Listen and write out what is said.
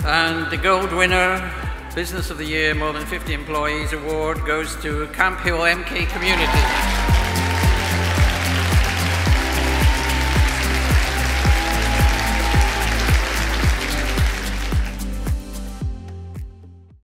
And the gold winner, Business of the Year, more than 50 employees award goes to Camp Hill MK Community.